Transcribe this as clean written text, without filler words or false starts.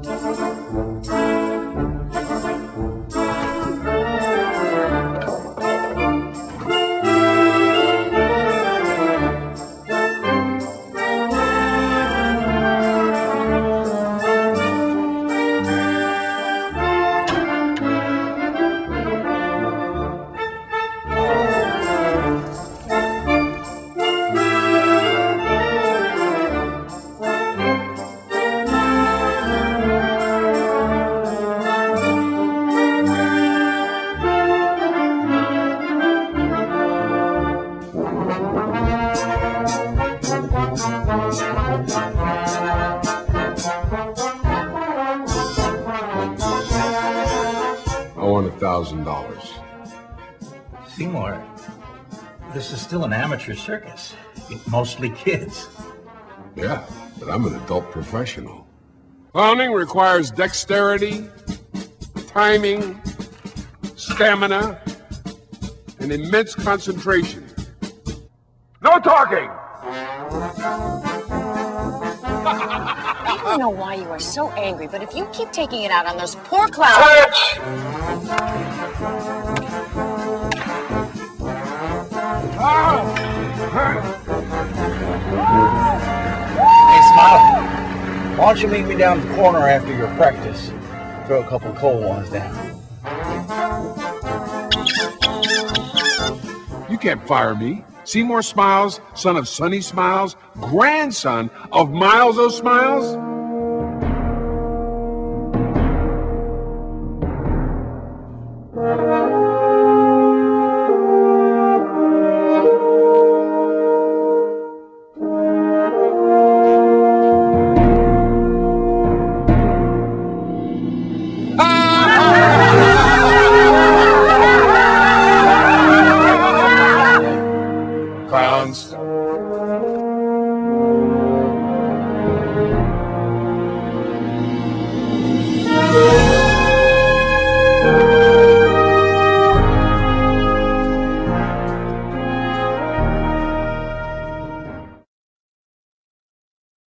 I want $1,000. Seymour, this is still an amateur circus. Mostly kids. Yeah, but I'm an adult professional. Clowning requires dexterity, timing, stamina, and immense concentration. No talking! I don't know why you are so angry, but if you keep taking it out on those poor clowns... Hey, Smile. Why don't you meet me down the corner after your practice? Throw a couple cold ones down. You can't fire me. Seymour Smiles, son of Sonny Smiles, grandson of Miles O. Smiles.